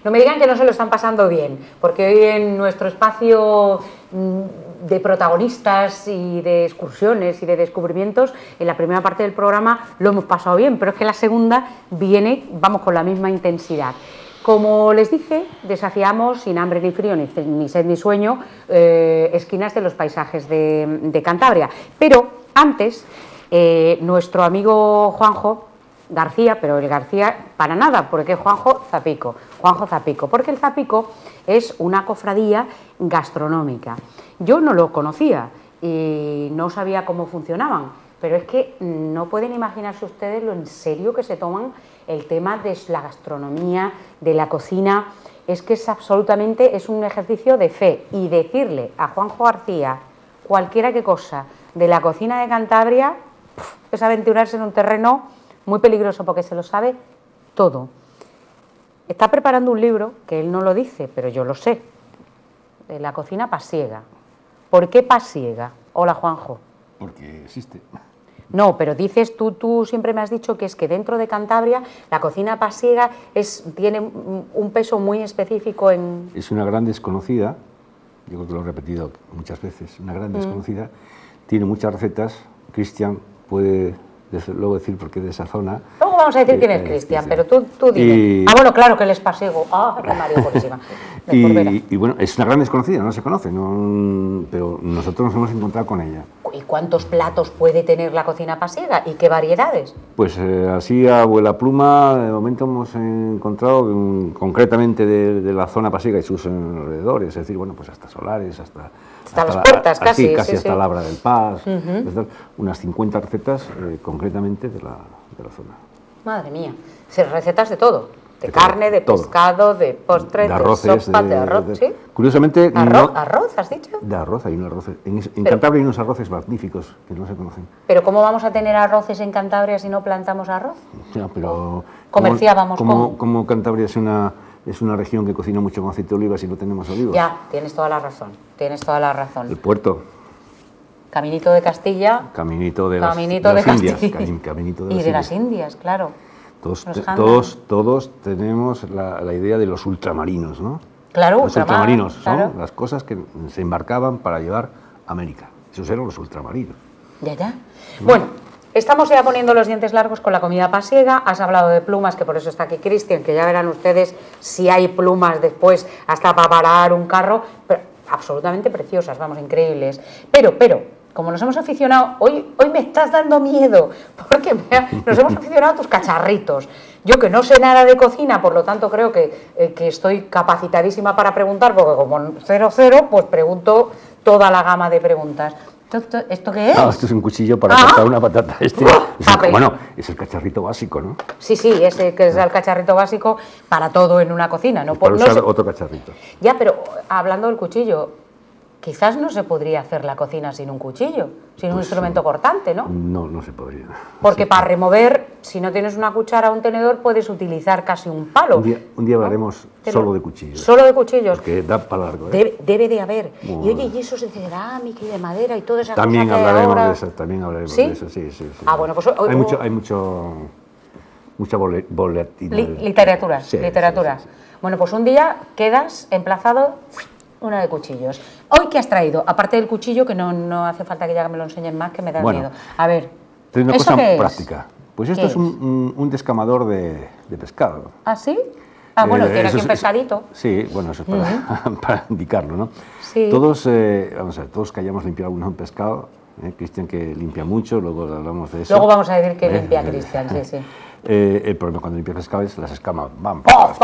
no me digan que no se lo están pasando bien, porque hoy en nuestro espacio de protagonistas y de excursiones y de descubrimientos, en la primera parte del programa lo hemos pasado bien, pero es que la segunda viene, vamos, con la misma intensidad. Como les dije, desafiamos sin hambre ni frío, ni sed ni sueño, esquinas de los paisajes de Cantabria. Pero antes, nuestro amigo Juanjo García, pero el García para nada, porque es Juanjo Zapico, porque el Zapico es una cofradía gastronómica. Yo no lo conocía y no sabía cómo funcionaban, pero es que no pueden imaginarse ustedes lo en serio que se toman el tema de la gastronomía, de la cocina. Es que es absolutamente, es un ejercicio de fe, y decirle a Juanjo García cualquiera que cosa de la cocina de Cantabria es aventurarse en un terreno muy peligroso, porque se lo sabe todo. Está preparando un libro, que él no lo dice, pero yo lo sé, de la cocina pasiega. ¿Por qué pasiega? Hola, Juanjo. Porque existe. No, pero dices tú siempre me has dicho que es que dentro de Cantabria la cocina pasiega tiene un peso muy específico en... Es una gran desconocida, yo creo que lo he repetido muchas veces, una gran desconocida, tiene muchas recetas. Cristian puede luego decir por qué de esa zona. Luego vamos a decir quién es Cristian, pero tú dime. Bueno, claro que les pasiego. ¡Qué María buenísima! Y bueno, es una gran desconocida, no se conoce, pero nosotros nos hemos encontrado con ella. ¿Y cuántos platos puede tener la cocina pasiega y qué variedades? Pues así a vuela pluma, de momento hemos encontrado concretamente de la zona pasiega y sus alrededores, es decir, bueno, pues hasta Solares, hasta las puertas, casi hasta Labra del Paz, unas 50 recetas concretamente de la zona. Madre mía, recetas de todo. De carne, de pescado, de postres, de sopa, de arroz, ¿sí? Curiosamente... ¿Arroz, has dicho? De arroz, hay un arroz. En Cantabria hay unos arroces magníficos que no se conocen. ¿Pero cómo vamos a tener arroces en Cantabria si no plantamos arroz? Ya, pero... Comerciábamos con... Como Cantabria es una región que cocina mucho con aceite de oliva si no tenemos olivos. Ya, tienes toda la razón, El puerto. Caminito de Castilla. Caminito de las Indias. Y de las Indias, claro. Todos tenemos la idea de los ultramarinos, ¿no? Claro, los ultramarinos son las cosas que se embarcaban para llevar a América. Esos eran los ultramarinos. Ya. Bueno, estamos ya poniendo los dientes largos con la comida pasiega. Has hablado de plumas, que por eso está aquí Cristian, que ya verán ustedes si hay plumas después hasta para parar un carro, pero absolutamente preciosas, vamos, increíbles. Pero, como nos hemos aficionado, hoy me estás dando miedo, porque nos hemos aficionado a tus cacharritos. Yo que no sé nada de cocina, por lo tanto creo que estoy capacitadísima para preguntar, porque como 0-0, pues pregunto toda la gama de preguntas. ¿Esto qué es? Esto es un cuchillo para cortar una patata. Bueno, es el cacharrito básico, ¿no? Sí, ese que es el cacharrito básico para todo en una cocina. No usar otro cacharrito. Ya, pero hablando del cuchillo, quizás no se podría hacer la cocina sin un cuchillo, sin un instrumento cortante, ¿no? No se podría. Porque para remover, si no tienes una cuchara o un tenedor, puedes utilizar casi un palo. Un día hablaremos solo de cuchillos. Solo de cuchillos. Porque da para largo, ¿eh? Debe de haber. Y oye, y eso es de cerámica y de madera y todas esas cosas que hablaremos de eso, también hablaremos de eso, sí. Bueno, pues... Hay mucha literatura. Sí. Bueno, pues un día quedas emplazado... Una de cuchillos. ¿Hoy qué has traído? Aparte del cuchillo, que no hace falta que ya me lo enseñen más, que me da miedo. A ver, una ¿eso cosa qué práctica. Pues esto es un descamador de pescado. ¿Ah, sí? Bueno, tiene aquí un pescadito. Sí, bueno, eso es para indicarlo, ¿no? Sí. Todos que hayamos limpiado algún pescado, Cristian que limpia mucho, luego hablamos de eso. Luego vamos a decir que limpia Cristian, sí. El problema cuando limpias pescado es las escamas van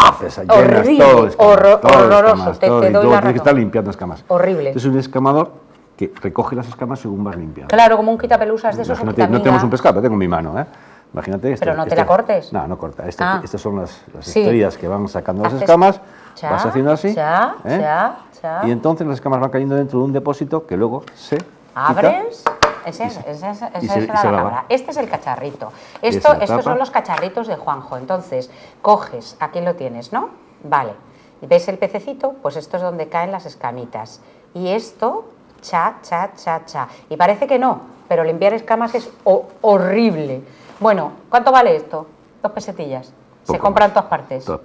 horroroso, te doy la razón. Tienes que estar limpiando escamas. Horrible. Es un descamador que recoge las escamas según vas limpiando. Claro, como un quitapelusas de esos. No tenemos un pescado, pero tengo en mi mano, Imagínate Pero no te la cortes. No corta. Estas son las estrellas que van sacando las escamas. Vas haciendo así. Y entonces las escamas van cayendo dentro de un depósito que luego se abres. Esa es la palabra. Este es el cacharrito. Estos son los cacharritos de Juanjo. Entonces, coges, aquí lo tienes, ¿no? Vale. ¿Ves el pececito? Pues esto es donde caen las escamitas. Y esto, cha. Y parece que no, pero limpiar escamas es horrible. Bueno, ¿cuánto vale esto? 2 pesetillas. Se compra en todas partes.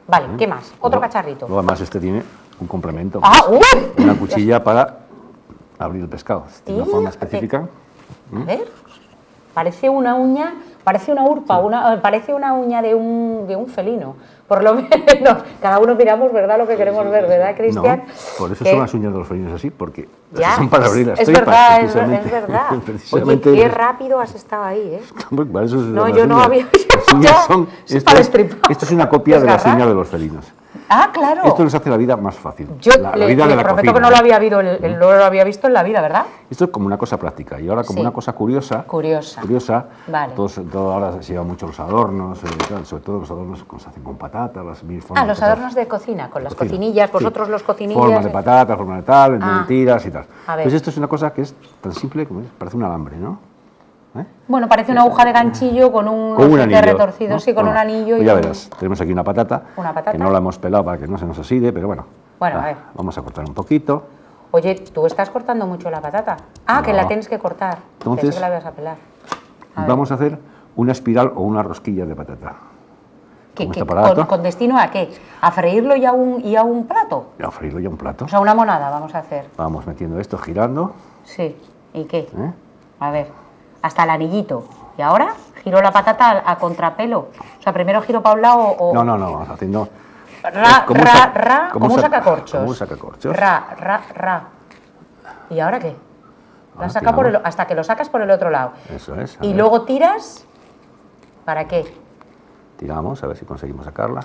Vale, ¿qué más? Otro cacharrito. Luego además este tiene un complemento. ¡Ah! Una cuchilla para abrir el pescado. Tiene una forma Sí, específica. A ver, parece una uña, parece una urpa, parece una uña de un felino. Por lo menos, cada uno miramos, ¿verdad?, lo que queremos ver, ¿verdad, Cristian? No, por eso son las uñas de los felinos así, porque ya, son para abrir las es tripas. verdad, es verdad. Precisamente, oye, qué rápido has estado ahí, ¿eh? Para eso No, yo no había... Esto es una copia de las uñas de los felinos. Ah, claro. Esto nos hace la vida más fácil. Yo la le vida de la prometo cocina, que no lo había visto en la vida, ¿verdad? Esto es como una cosa práctica y ahora como una cosa curiosa. Vale. Todo ahora se lleva mucho los adornos, sobre todo los adornos que se hacen con patata, las mil formas. Los adornos de cocina, con las cocinillas, vosotros los cocinillas. Formas de patata, formas de tal, mentiras y tal. A ver. Pues esto es una cosa que es tan simple como parece un alambre, ¿no? Bueno, parece una aguja de ganchillo con un anillo retorcido, ¿no? Sí, con un anillo. Pues ya verás, tenemos aquí una patata, que no la hemos pelado para que no se nos oxide, pero bueno. Bueno, a ver. Vamos a cortar un poquito. Oye, ¿tú estás cortando mucho la patata? Ah, no, que la tienes que cortar. Entonces, pensé que la ibas a pelar. Vamos a hacer una espiral o una rosquilla de patata. ¿Con destino a qué? ¿A freírlo y a un plato? A freírlo y a un plato. O sea, una monada vamos a hacer. Vamos metiendo esto, girando. Sí, ¿y qué? A ver, hasta el anillito. ¿Y ahora? ¿Giro la patata a contrapelo? O sea, primero giro para un lado o... No, vamos haciendo... Como un sacacorchos. Como un sacacorchos. Ra. ¿Y ahora qué? Saca hasta que lo sacas por el otro lado. Eso es. Y luego tiras... ¿Para qué? Tiramos, a ver si conseguimos sacarla.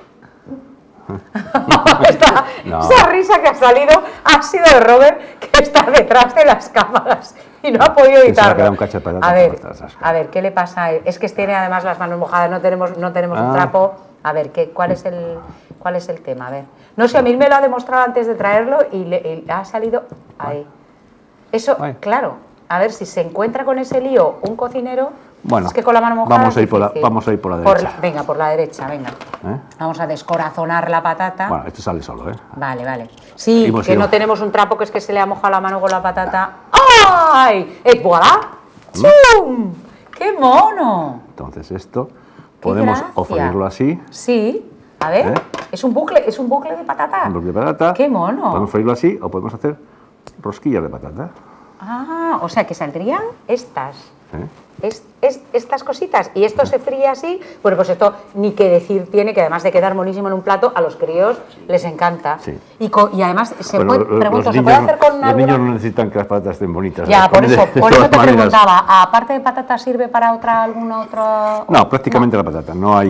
Esa risa que ha salido ha sido de Robert, que está detrás de las cámaras y no ha podido evitarlo. A ver, ¿qué le pasa a él? Es que tiene además las manos mojadas, no tenemos un trapo. A ver, ¿cuál es el tema? A ver. No sé, a mí me lo ha demostrado antes de traerlo y le ha salido ahí. Eso, claro, a ver si se encuentra con ese lío un cocinero. Bueno, es que con la mano mojada vamos a ir por la derecha. Venga, por la derecha, venga. Vamos a descorazonar la patata. Bueno, esto sale solo, ¿eh? Vale. Sí, no tenemos un trapo, que es que se le ha mojado la mano con la patata. ¡Ay! ¡Et voilà! ¡Chum! ¡Qué mono! Entonces esto podemos o freírlo así. Sí. A ver, es un bucle de patata. Un bucle de patata. ¡Qué mono! Podemos freírlo así o podemos hacer rosquillas de patata. Ah, o sea que saldrían estas. Estas cositas, y esto se fríe así. Bueno, pues esto ni que decir tiene, que además de quedar monísimo en un plato, a los críos les encanta. Sí. Y además ¿se puede hacer con los niños no necesitan que las patatas estén bonitas. Ya, por eso te preguntaba, ¿aparte de patata sirve para alguna otra...? No, prácticamente la patata, no hay...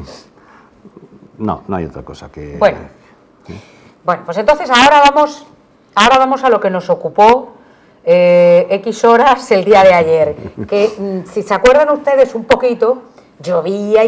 No hay otra cosa que... Bueno, pues entonces ahora vamos a lo que nos ocupó X horas el día de ayer, que si se acuerdan ustedes un poquito, llovía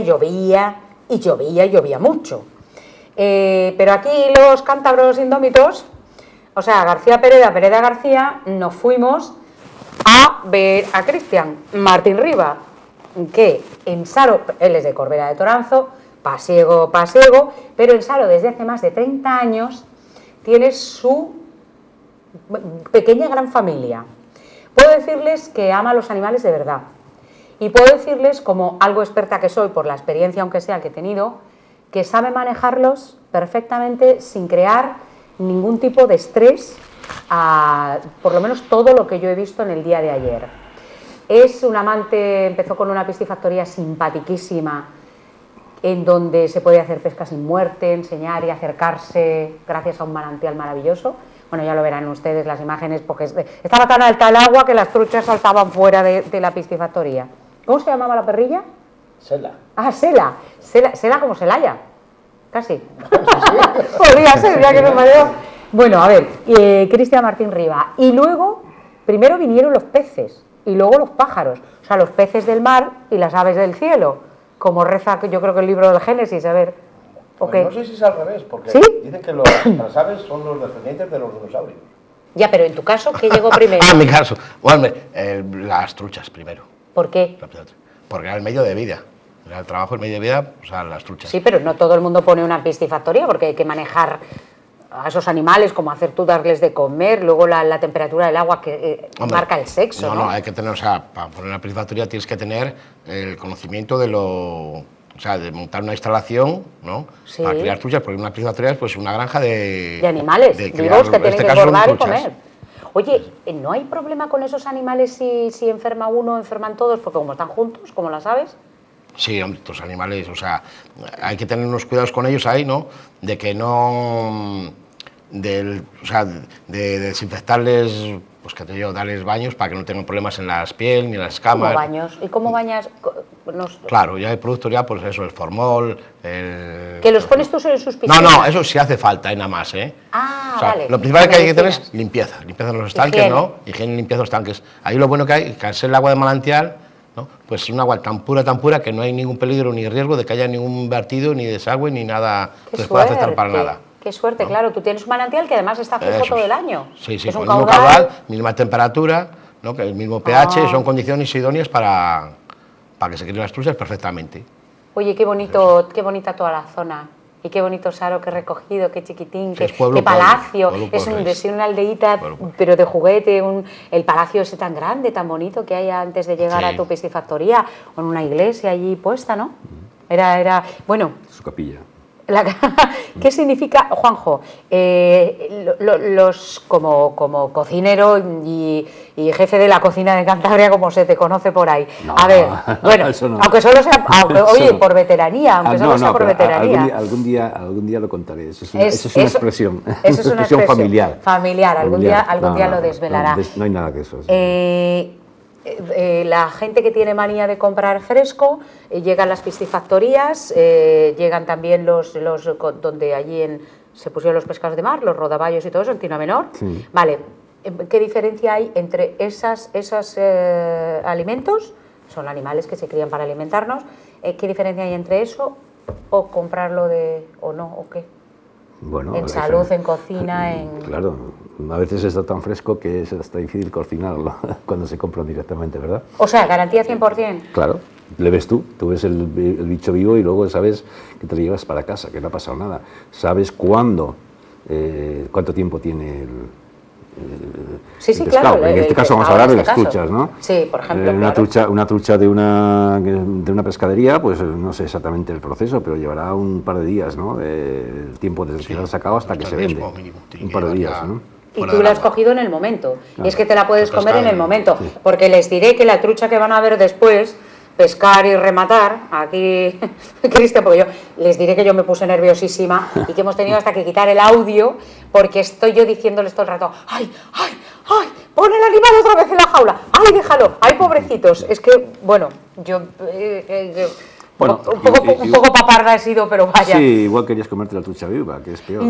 mucho. Pero aquí los cántabros indómitos, o sea, García Pereda García, nos fuimos a ver a Cristian Martín Riba, que en Saro, él es de Corbera de Toranzo, pasiego, pero en Saro desde hace más de 30 años tiene su pequeña gran familia. Puedo decirles que ama a los animales de verdad, y puedo decirles, como algo experta que soy por la experiencia aunque sea que he tenido, que sabe manejarlos perfectamente sin crear ningún tipo de estrés, por lo menos todo lo que yo he visto en el día de ayer. Es un amante, empezó con una piscifactoría simpaticísima en donde se puede hacer pesca sin muerte, enseñar y acercarse gracias a un manantial maravilloso. Bueno, ya lo verán ustedes las imágenes, porque estaba tan alta el agua que las truchas saltaban fuera de la piscifactoría. ¿Cómo se llamaba la perrilla? Sela. Ah, Sela. Sela como Celaya. Casi. Podría ser, ya que no me dio. Bueno, a ver, Cristian Martín Riba. Y luego, primero vinieron los peces y luego los pájaros. O sea, los peces del mar y las aves del cielo. Como reza, yo creo que el libro del Génesis, a ver. Pues no sé si es al revés, porque dicen que las aves son los descendientes de los dinosaurios. Ya, pero en tu caso, ¿qué llegó primero? En mi caso, bueno, las truchas primero. ¿Por qué? Porque era el medio de vida. Era el trabajo, el medio de vida, o sea, las truchas. Sí, pero no todo el mundo pone una piscifactoría, porque hay que manejar a esos animales, como hacer tú darles de comer, luego la temperatura del agua que marca el sexo. No, hay que tener, o sea, para poner una piscifactoría tienes que tener el conocimiento de o sea, de montar una instalación, ¿no? Sí. Para criar truchas, porque una piscifactoría es pues una granja de animales, vivos que tienen que engordar y comer. Oye, Pues, ¿no hay problema con esos animales si enferma uno, enferman todos? Porque como están juntos, como las aves. sí, hombre, estos animales, o sea, hay que tener unos cuidados con ellos ahí, ¿no? De que no, o sea, de desinfectarles, pues que te digo, darles baños para que no tengan problemas en las piel ni en las escamas. ¿Cómo baños? ¿Y cómo bañas? Claro, ya hay productos ya, pues eso, el formol, ¿Que los pones tú en sus piscinas? No, eso sí hace falta, nada más, ¿eh? Ah, o sea, vale. Lo principal que hay que tener es limpieza en los estanques, Higiene. ¿no? Higiene y limpieza de los estanques. Ahí lo bueno que hay, que al ser el agua de manantial, ¿no? Pues es un agua tan pura que no hay ningún peligro ni riesgo de que haya ningún vertido, ni desagüe, ni nada que les pueda afectar para nada. Qué suerte, ¿no? Claro, tú tienes un manantial que además está fijo todo el año. Sí, es con un el mismo caudal, caudal, misma temperatura, ¿no? Que el mismo pH, son condiciones idóneas para que se críen las truchas perfectamente. Oye, qué bonita toda la zona. Y qué bonito Saro, qué recogido, qué chiquitín, qué palacio. Es una aldeíta, pero de juguete, el palacio ese tan grande, tan bonito que hay antes de llegar a tu piscifactoría, con una iglesia allí puesta, ¿no? Bueno. Su capilla. ¿Qué significa, Juanjo, como cocinero y jefe de la cocina de Cantabria, como se te conoce por ahí? No, a ver, bueno, no. Aunque solo sea, oye, por veteranía, aunque solo sea por veteranía. Algún día lo contaré, eso es una expresión. Eso es una expresión familiar. Algún día lo desvelará. No hay nada que eso. La gente que tiene manía de comprar fresco, llegan las piscifactorías, llegan también los donde allí se pusieron los pescados de mar, los rodaballos y todo eso, en Tina Menor. Sí. Vale, ¿qué diferencia hay entre esos alimentos? Son animales que se crían para alimentarnos. ¿Qué diferencia hay entre eso o comprarlo o no, o qué? Bueno, en salud, en cocina, Claro, a veces está tan fresco que es hasta difícil cocinarlo cuando se compra directamente, ¿verdad? O sea, garantía 100%. Claro, le ves tú ves el bicho vivo y luego sabes que te lo llevas para casa, que no ha pasado nada. Sabes cuánto tiempo tiene el pescado. Claro. En este caso vamos a hablar de las truchas, ¿no? Sí, por ejemplo. Una trucha de una pescadería, pues no sé exactamente el proceso, pero llevará un par de días, ¿no? El tiempo desde que se ha sacado hasta que se vende. Un par de días, ¿no? Y tú la has cogido en el momento. Y es que te la puedes comer en el momento. Porque les diré que la trucha que van a ver después, pescar y rematar, aquí, Cristian, porque yo les diré que yo me puse nerviosísima y que hemos tenido hasta que quitar el audio, porque estoy yo diciéndoles todo el rato, ¡ay, pon el animal otra vez en la jaula! ¡Ay, déjalo! ¡Ay, pobrecitos! Es que, bueno, yo... Bueno, un poco paparda he sido, pero vaya. Sí, igual querías comerte la trucha viva, que es peor.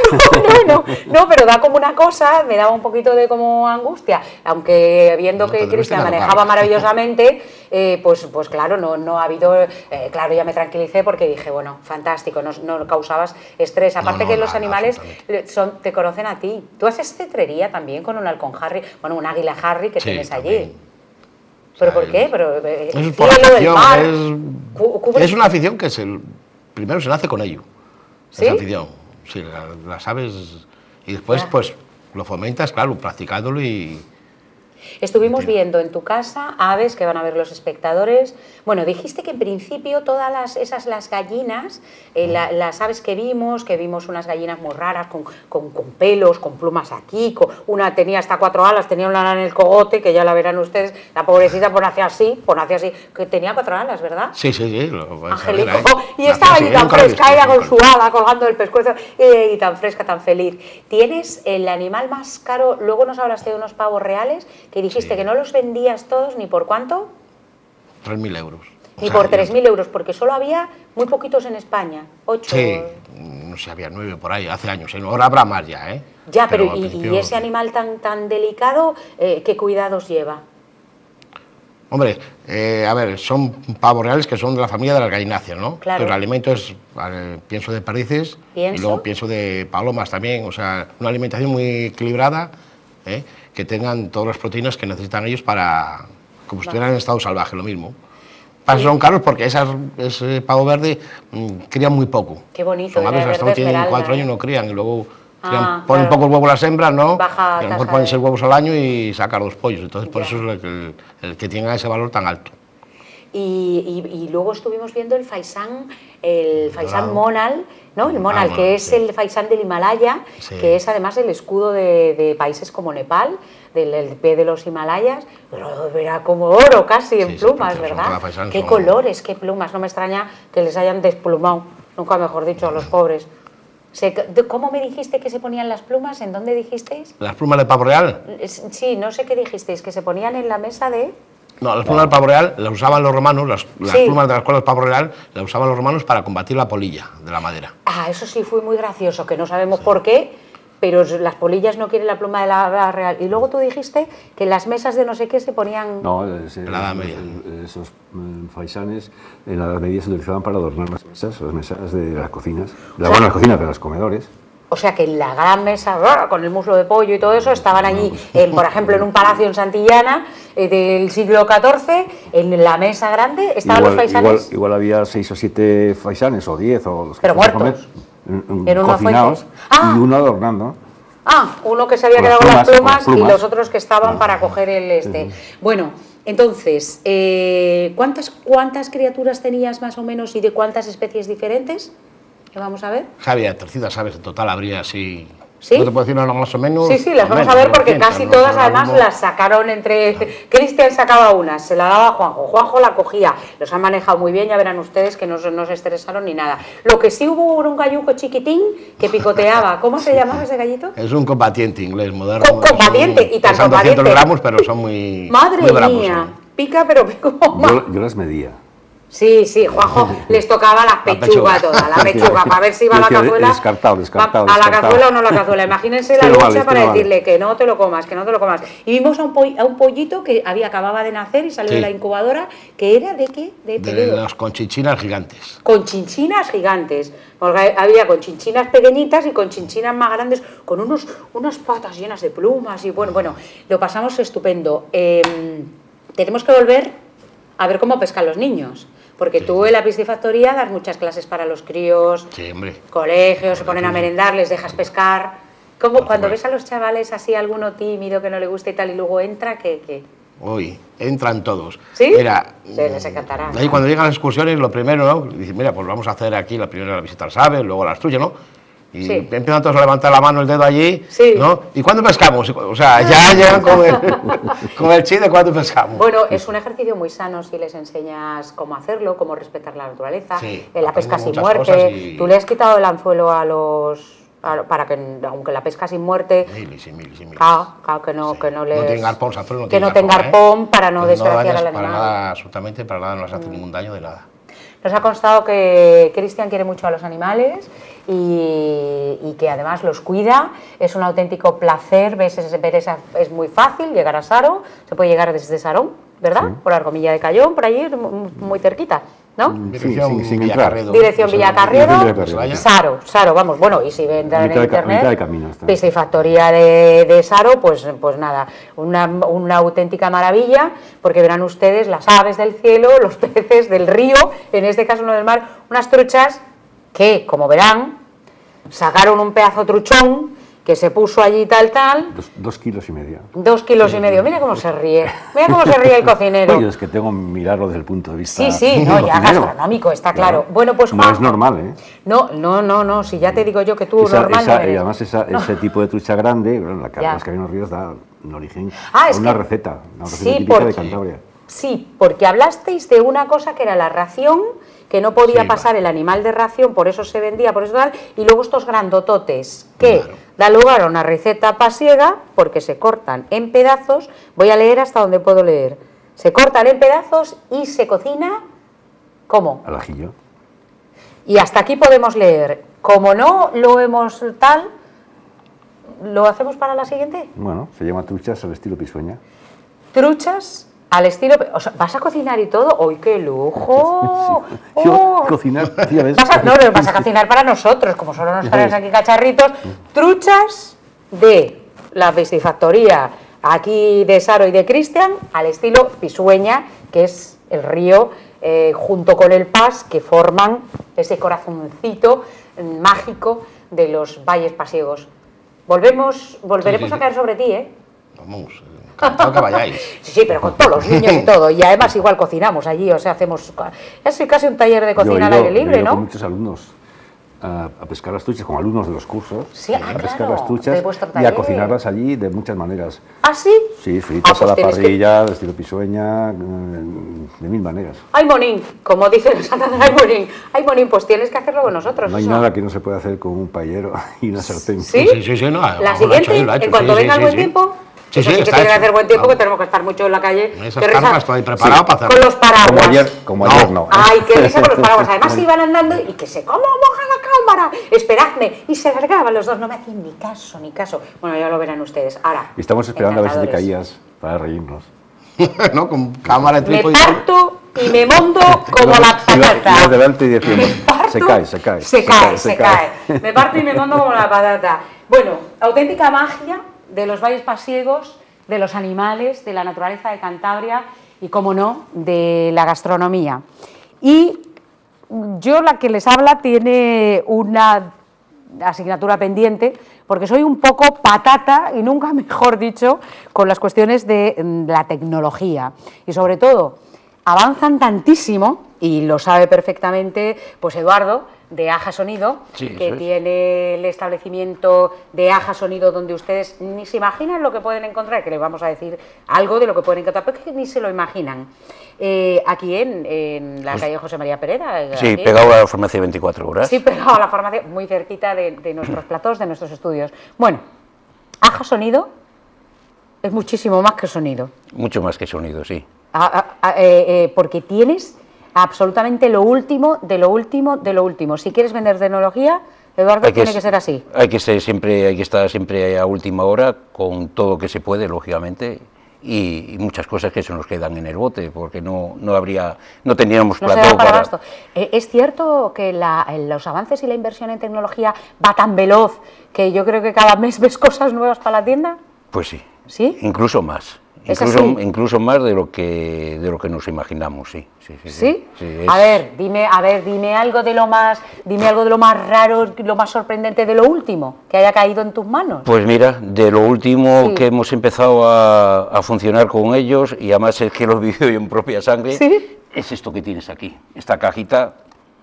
No, pero da como una cosa, me daba un poquito de como angustia, aunque viendo que Cristian manejaba maravillosamente, pues claro, no ha habido, claro, ya me tranquilicé porque dije, bueno, fantástico, no causabas estrés, aparte que los animales te conocen a ti. ¿Tú haces cetrería también con un halcón Harry, bueno, un águila Harry que tienes allí? También. ¿Pero por qué? Es por afición, es una afición que primero se nace con ello. ¿Sí? Esa afición. Sí, las aves. Y después, pues, lo fomentas, claro, practicándolo y... Estuvimos viendo en tu casa aves que van a ver los espectadores. Bueno, dijiste que en principio todas las gallinas, las aves que vimos unas gallinas muy raras con pelos, con plumas aquí, una tenía hasta 4 alas, tenía una ala en el cogote, que ya la verán ustedes, la pobrecita pues nació así, que tenía 4 alas, ¿verdad? Sí, Angelico, y estaba allí tan fresca, ella con su ala colgando del pescuezo, y tan fresca, tan feliz. Tienes el animal más caro, luego nos hablaste de unos pavos reales, que dijiste que no los vendías todos, ¿ni por cuánto? 3.000 euros. Ni por 3.000 euros, porque solo había muy poquitos en España, 8. Sí, no sé, había 9 por ahí, hace años, ahora habrá más ya, ¿eh? Ya, pero ¿y ese animal tan delicado, qué cuidados lleva? Hombre, a ver, son pavos reales que son de la familia de las gallináceas, ¿no? Claro. Pero el alimento es, pienso de perdices y luego pienso de palomas también, o sea, una alimentación muy equilibrada, que tengan todas las proteínas que necesitan ellos para, como si estuvieran en estado salvaje, lo mismo. Son caros porque ese pavo verde crían muy poco. Qué bonito. Son aves hasta que tienen 4 años no crían y luego ponen claro. poco el huevo las hembras, ¿no? Baja y a lo mejor ponen 6 huevos al año y sacan 2 pollos. Entonces por eso es el que tiene ese valor tan alto. Y luego estuvimos viendo el faisán Monal, ¿no? El Monal, que es el faisán del Himalaya, que es además el escudo de países como Nepal, del pie de los Himalayas, pero era como oro casi en plumas, ¿verdad? Qué colores, qué plumas, no me extraña que les hayan desplumado, nunca mejor dicho, a los pobres. ¿Cómo me dijiste que se ponían las plumas? ¿En dónde dijisteis? ¿Las plumas del pavo real? Sí, no sé qué dijisteis, que se ponían en la mesa de... No, las plumas del pavo real las usaban los romanos, las plumas de las cuales el pavo real las usaban los romanos para combatir la polilla de la madera. Ah, eso sí fue muy gracioso, que no sabemos por qué, pero las polillas no quieren la pluma de la real. Y luego tú dijiste que en las mesas de no sé qué se ponían... No, esos faisanes en la Edad Media se utilizaban para adornar las mesas de las cocinas. Bueno, las cocinas de los comedores. O sea que en la gran mesa, con el muslo de pollo y todo eso, estaban allí, por ejemplo, en un palacio en Santillana del siglo XIV, en la mesa grande, estaban los faisanes. Igual había 6 o 7 faisanes, o 10, o los que pero muertos. Cocinados, y uno adornando. Uno que se había quedado con las plumas y los otros que estaban para coger el este. Bueno, entonces, ¿cuántas criaturas tenías más o menos y de cuántas especies diferentes? Vamos a ver. Había 300 aves en total, habría así... ¿Sí? ¿No te puedo decir una más o menos? Sí, las vamos a ver porque casi todas además las sacaron entre... Cristian sacaba una, se la daba a Juanjo la cogía, los han manejado muy bien, ya verán ustedes que no se estresaron ni nada. Lo que sí hubo un galluco chiquitín que picoteaba, ¿cómo se llamaba ese gallito? Es un combatiente inglés moderno. Combatiente, y tan combatiente. 200 gramos, pero son muy... Madre muy bravos, mía, pica pero pico más. Yo las medía. Sí, Juanjo les tocaba la pechuga toda, la pechuga, para ver si iba a la cazuela. Descartado. A la cazuela o no la cazuela. Imagínense la lucha para decirle que no te lo comas, que no te lo comas. Y vimos a un pollito que acababa de nacer y salió de la incubadora, que era ¿de qué? De las conchinchinas gigantes. Conchinchinas gigantes. Porque había conchinchinas pequeñitas y conchinchinas más grandes, con unas patas llenas de plumas. Y bueno, lo pasamos estupendo. Tenemos que volver a ver cómo pescan los niños. Porque tú en la piscifactoría das muchas clases para los críos, colegios, se ponen a merendar, les dejas pescar. Cuando ves a los chavales así, alguno tímido que no le gusta y tal, y luego entra, ¿qué? Uy, entran todos. ¿Sí? Mira, se les encantará. Ahí cuando llegan las excursiones, lo primero, ¿no? Dicen, mira, pues vamos a hacer aquí la primera visita al sabe, luego las tuyas, ¿no? Y empiezan todos a levantar la mano, el dedo allí, ¿no? ¿Y cuándo pescamos? O sea, ya llegan con el chip de cuándo pescamos. Bueno, es un ejercicio muy sano si les enseñas cómo hacerlo, cómo respetar la naturaleza, la pesca sin muerte. Tú le has quitado el anzuelo a los... para que, aunque la pesca sin muerte... Miles. Claro, que no les... No tenga arpón, anzuelo no que no tenga arpón para no desgraciar al animal. Para nada, absolutamente, para nada, no les hace ningún daño de nada. Nos ha constado que Cristian quiere mucho a los animales y que además los cuida. Es un auténtico placer ver es muy fácil llegar a Saro, se puede llegar desde Sarón, ¿verdad? Sí. Por Argomilla de Cayón, por allí, muy cerquita, ¿no? Dirección Villacarriedo. Dirección Villacarriedo, Saro, vamos, bueno, y si vendrán en internet, piscifactoría de Saro, pues nada, una auténtica maravilla, porque verán ustedes las aves del cielo, los peces del río, en este caso no del mar, unas truchas que, como verán, sacaron un pedazo truchón que se puso allí tal. 2,5 kilos. 2,5 kilos. Mira cómo se ríe el cocinero. Oye, es que tengo que mirarlo desde el punto de vista ya gastronómico, está claro. Bueno, pues no es normal, ¿eh? No, si ya te digo yo que tú normal no eres. Y además ese tipo de trucha grande, las que hay en los ríos da un origen a una receta típica de Cantabria. Sí, porque hablasteis de una cosa que era la ración, que no podía pasar el animal de ración, por eso se vendía, por eso tal, y luego estos grandototes, que da lugar a una receta pasiega, porque se cortan en pedazos, voy a leer hasta donde puedo leer, se cortan en pedazos y se cocina, ¿cómo? Al ajillo. Y hasta aquí podemos leer. Como no lo hemos tal, ¿lo hacemos para la siguiente? Bueno, se llama truchas al estilo Pisueña. Truchas al estilo... O sea, ¿vas a cocinar y todo? ¡Uy, qué lujo! Sí. Yo cocinar... Vas a cocinar para nosotros, como solo nos traes aquí cacharritos. Truchas de la piscifactoría aquí de Saro y de Cristian al estilo Pisueña, que es el río, junto con el Pas, que forman ese corazoncito mágico de los valles pasiegos. Volveremos a caer sobre ti, ¿eh? Vamos... Encantado que vayáis. Sí, pero con todos los niños y todo. Y además igual cocinamos allí, o sea, hacemos casi un taller de cocina al aire libre, ¿no? Con muchos alumnos a pescar las truchas, con alumnos de los cursos, sí, a pescar las truchas y a cocinarlas allí de muchas maneras. ¿Ah, sí? Sí, fritas a la parrilla, de estilo pisueña, de mil maneras. ¡Ay, monín! Como dicen en Santander, ¡ay, monín! ¡Ay, monín! Pues tienes que hacerlo con nosotros. No hay nada que no se pueda hacer con un paellero y una sartén. ¿Sí? Sí, no. La siguiente, en cuanto venga el buen tiempo... Sí, sí que tiene que hacer buen tiempo, que tenemos que estar mucho en la calle. Esas carpas estoy preparado para hacerlo. Con los paraguas. Como ayer no. Ay, qué risa con los paraguas. Además iban andando y que se... ¿Cómo moja la cámara? Esperadme. Y se largaban los dos. No me hacían ni caso. Bueno, ya lo verán ustedes. Ahora, y estamos esperando a ver si te caías para reírnos. ¿No? Con cámara de trípode. Me parto y me mondo como la patata. Y delante y decimos, se cae. Se cae. Me parto y me mondo como la patata. Bueno, auténtica magia de los valles pasiegos, de los animales, de la naturaleza de Cantabria y, como no, de la gastronomía. Y yo, la que les habla, tiene una asignatura pendiente, porque soy un poco patata, y nunca mejor dicho, con las cuestiones de la tecnología. Y sobre todo, avanzan tantísimo, y lo sabe perfectamente pues Eduardo, de Aja Sonido, que tiene el establecimiento de Aja Sonido, donde ustedes ni se imaginan lo que pueden encontrar, que les vamos a decir algo de lo que pueden encontrar, pero es que ni se lo imaginan. Aquí en la calle José María Pereda. Sí, pegado a la farmacia 24 horas. Sí, pegado a la farmacia, muy cerquita de nuestros platós, de nuestros estudios. Bueno, Aja Sonido es muchísimo más que sonido. Mucho más que sonido, sí. Porque tienes absolutamente lo último, de lo último, de lo último. Si quieres vender tecnología, Eduardo, tiene que ser así. Hay que estar siempre a última hora, con todo lo que se puede, lógicamente, y muchas cosas que se nos quedan en el bote, porque no teníamos plató para... ¿Es cierto que los avances y la inversión en tecnología va tan veloz que yo creo que cada mes ves cosas nuevas para la tienda? Pues sí. ¿Sí? Incluso más. Incluso más de lo que nos imaginamos, sí. ¿Sí? A ver, dime algo de lo más raro, lo más sorprendente de lo último que haya caído en tus manos. Pues mira, de lo último que hemos empezado a funcionar con ellos, y además es que lo he vivido yo en propia sangre, es esto que tienes aquí, esta cajita.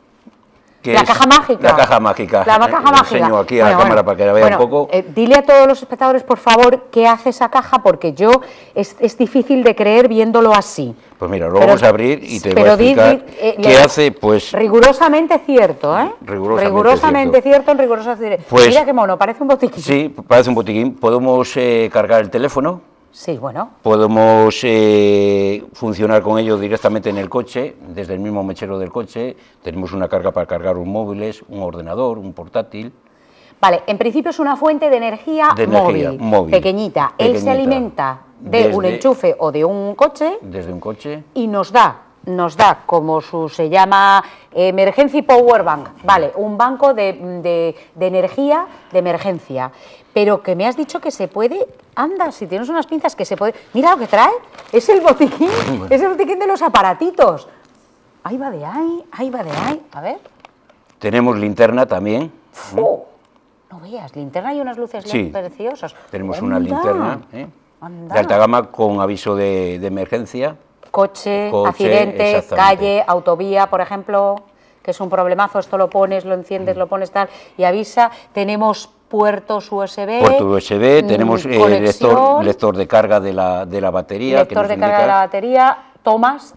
Caja mágica. La caja mágica. La caja mágica. Enseño aquí a la cámara para que la vean un poco. Dile a todos los espectadores, por favor, qué hace esa caja, porque es difícil de creer viéndolo así. Pues mira, lo vamos a abrir y te voy a explicar qué hace, pues... Rigurosamente cierto, ¿eh? Rigurosamente cierto. Pues, mira qué mono, parece un botiquín. Sí, parece un botiquín. Podemos cargar el teléfono. Sí, bueno. Podemos funcionar con ello directamente en el coche, desde el mismo mechero del coche. Tenemos una carga para cargar un móviles, un ordenador, un portátil. Vale, en principio es una fuente de energía móvil, pequeñita. Él se alimenta de un enchufe o de un coche. Desde un coche. Y nos da como se llama Emergency Power Bank, vale, un banco de energía de emergencia. Pero que me has dicho que se puede, anda, si tienes unas pinzas que se puede... Mira lo que trae, es el botiquín, es el botiquín de los aparatitos. Ahí va de ahí, a ver. Tenemos linterna también. Oh, no veas, linterna y unas luces LED preciosas. Tenemos una linterna de alta gama con aviso de emergencia. Coche, accidente, calle, autovía, por ejemplo, que es un problemazo, esto lo pones, lo enciendes, lo pones tal, y avisa. Tenemos puertos USB. Tenemos lector de carga de la batería. Lector de carga de la batería, tomas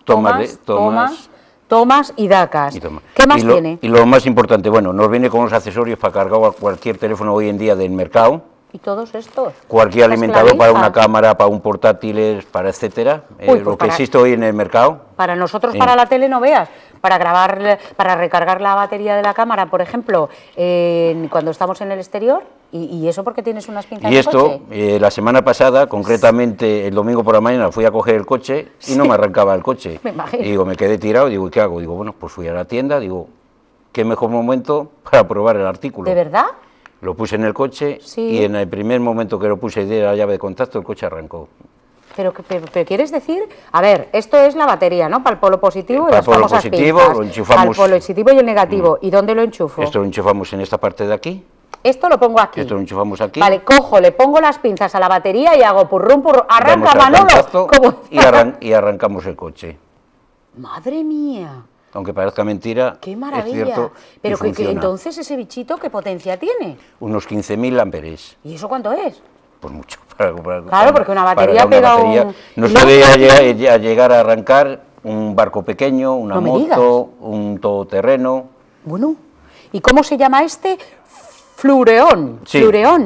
y dacas. ¿Qué más tiene? Y lo más importante, bueno, nos viene con los accesorios para cargar a cualquier teléfono hoy en día del mercado. ¿Y todos estos? Cualquier alimentador para una cámara, para un portátil, para etcétera, lo que existe hoy en el mercado. Para nosotros, para la tele, no veas. Para grabar, para recargar la batería de la cámara, por ejemplo, cuando estamos en el exterior, y eso porque tienes unas pinzas de coche. Y esto, la semana pasada, concretamente el domingo por la mañana, fui a coger el coche y no me arrancaba el coche. Me imagino. Y digo, me quedé tirado, digo, ¿qué hago? Digo, bueno, pues fui a la tienda, digo, qué mejor momento para probar el artículo. ¿De verdad? Lo puse en el coche y en el primer momento que lo puse y di la llave de contacto, el coche arrancó. Pero ¿quieres decir? A ver, esto es la batería, ¿no? Para el polo positivo y las famosas pinzas. Lo enchufamos. Para el polo positivo y el negativo. ¿Y dónde lo enchufo? Esto lo enchufamos en esta parte de aquí. Esto lo pongo aquí. Esto lo enchufamos aquí. Vale, cojo, le pongo las pinzas a la batería y hago purrum, purrum. Arranca, Manolo. Y arrancamos el coche. Madre mía. Aunque parezca mentira, qué maravilla. es cierto. Pero que entonces ese bichito, ¿qué potencia tiene? Unos 15.000 amperes. ¿Y eso cuánto es? Pues mucho. Claro, porque una batería pega un... No puede llegar a arrancar un barco pequeño, una moto, un todoterreno. Bueno, ¿y cómo se llama este? Flureón. Sí.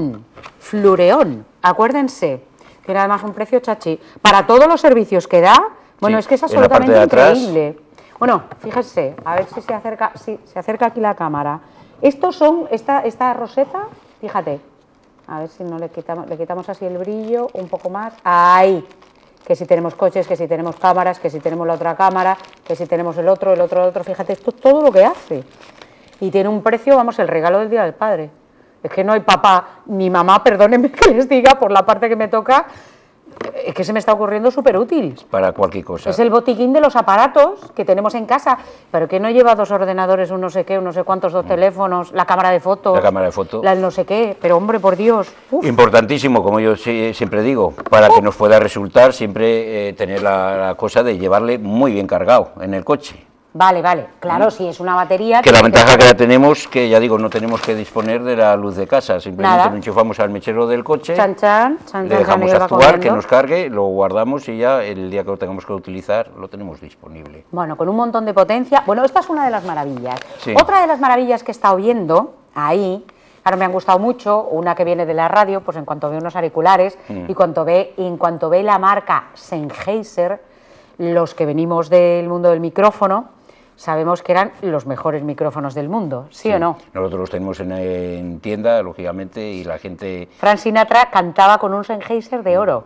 Flureón. Acuérdense, que era además un precio chachi. Para todos los servicios que da, bueno, sí, es que es absolutamente increíble. Bueno, fíjense, a ver si se acerca, se acerca aquí la cámara. Estos son, esta roseta, fíjate, a ver si no le quitamos así el brillo, un poco más, ahí, que si tenemos coches, que si tenemos cámaras, que si tenemos la otra cámara, que si tenemos el otro, fíjate, esto es todo lo que hace. Y tiene un precio, vamos, el regalo del Día del Padre. Es que no hay papá ni mamá, perdónenme que les diga, por la parte que me toca, es que se me está ocurriendo súper útil. Para cualquier cosa. Es el botiquín de los aparatos que tenemos en casa, pero que no lleva 2 ordenadores, un no sé qué, un no sé cuántos, 2 teléfonos, la cámara de fotos. La cámara de fotos. La no sé qué, pero hombre, por Dios. Uf. Importantísimo, como yo siempre digo, para que nos pueda resultar siempre tener la cosa de llevarle muy bien cargado en el coche. Vale, claro, si es una batería... Que la ventaja que la tenemos, que ya digo, no tenemos que disponer de la luz de casa, simplemente lo enchufamos al mechero del coche, le dejamos actuar, que nos cargue, lo guardamos y ya el día que lo tengamos que utilizar lo tenemos disponible. Bueno, con un montón de potencia. Bueno, esta es una de las maravillas. Sí. Otra de las maravillas que he estado viendo ahí, claro, me han gustado mucho, una que viene de la radio, pues en cuanto ve unos auriculares y en cuanto ve la marca Sennheiser, los que venimos del mundo del micrófono, sabemos que eran los mejores micrófonos del mundo, ¿sí o no? Nosotros los tenemos en tienda, lógicamente, y la gente... Frank Sinatra cantaba con un Sennheiser de oro,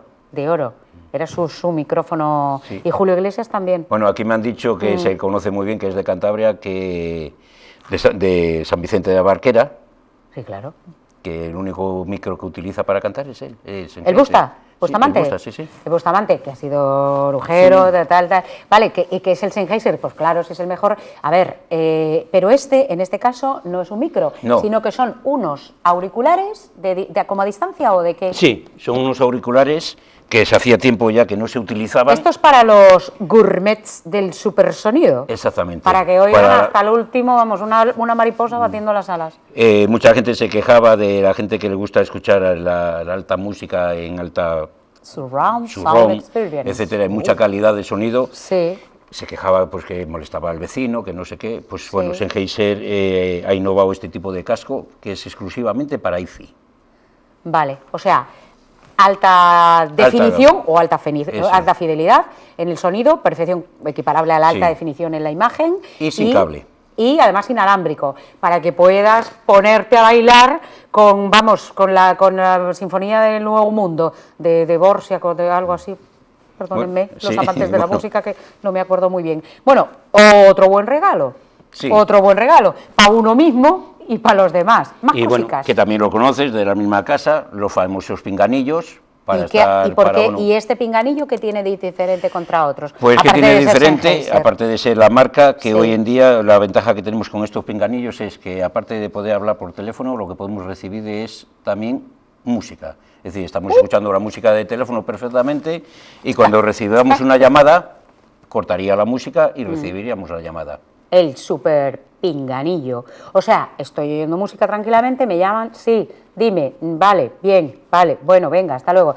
era su micrófono, sí. Y Julio Iglesias también. Bueno, aquí me han dicho que se conoce muy bien, que es de Cantabria, que de San Vicente de la Barquera. Sí, claro. Que el único micro que utiliza para cantar es él. ¿El Busta? ¿Bustamante? Sí, el Busta, sí. El Bustamante, que ha sido orujero, sí. tal. Vale, que es el Sennheiser, pues claro, ese es el mejor. A ver, pero en este caso, no es un micro, sino que son unos auriculares como a distancia o de qué. Sí, son unos auriculares que se hacía tiempo ya que no se utilizaban. Esto es para los gourmets del supersonido. Exactamente. Para que oigan hasta el último, vamos, una mariposa batiendo las alas. Mucha gente se quejaba de la gente que le gusta escuchar la alta música en alta... Surround sound experience. Etcétera, mucha calidad de sonido. Sí. Se quejaba pues que molestaba al vecino, que no sé qué. Pues bueno, Sennheiser ha innovado este tipo de casco que es exclusivamente para hi-fi. Vale, o sea... alta definición o alta fidelidad en el sonido, perfección equiparable a la alta definición en la imagen. Y sin cable. Y además inalámbrico, para que puedas ponerte a bailar con la Sinfonía del Nuevo Mundo, de Borsiak o de algo así. Perdónenme, los amantes de la música, que no me acuerdo muy bien. Bueno, otro buen regalo. Sí. Otro buen regalo, para uno mismo y para los demás. Más y cositas. Bueno, que también lo conoces, de la misma casa, los famosos pinganillos. ¿Y este pinganillo qué tiene de diferente contra otros? Pues que tiene diferente, aparte de ser la marca, que hoy en día la ventaja que tenemos con estos pinganillos es que, aparte de poder hablar por teléfono, lo que podemos recibir es también música. Es decir, estamos escuchando la música de teléfono perfectamente y cuando recibamos una llamada, cortaría la música y recibiríamos la llamada. El super pinganillo. O sea, estoy oyendo música tranquilamente, me llaman, sí, dime, vale, bien, vale, bueno, venga, hasta luego.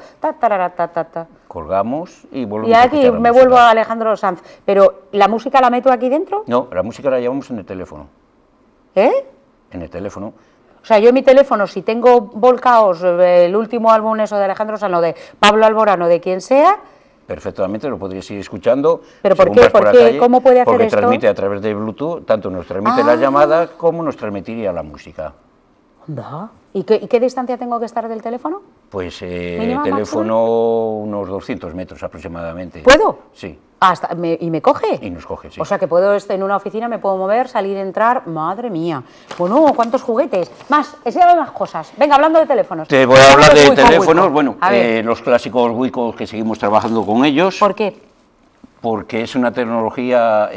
Colgamos y volvemos. Y aquí me vuelvo a Alejandro Sanz. Pero, ¿la música la meto aquí dentro? No, la música la llevamos en el teléfono. ¿Eh? En el teléfono. O sea, yo en mi teléfono, si tengo volcaos el último álbum eso de Alejandro Sanz, o de Pablo Alborán, de quien sea... Perfectamente, lo podrías ir escuchando. ¿Pero por qué? Calle, ¿cómo puede hacer esto? Porque transmite a través de Bluetooth, tanto nos transmite la llamada como nos transmitiría la música. ¿Da? ¿Y qué distancia tengo que estar del teléfono? Pues el teléfono unos 200 metros aproximadamente. ¿Puedo? Sí. ¿Y me coge? Y nos coge, sí. O sea que puedo estar en una oficina, me puedo mover, salir, entrar, madre mía. Bueno, ¿cuántos juguetes? Enséñame más cosas. Venga, hablando de teléfonos. Te voy a hablar de teléfonos, bueno, los clásicos Wiko que seguimos trabajando con ellos. ¿Por qué? porque es una tecnología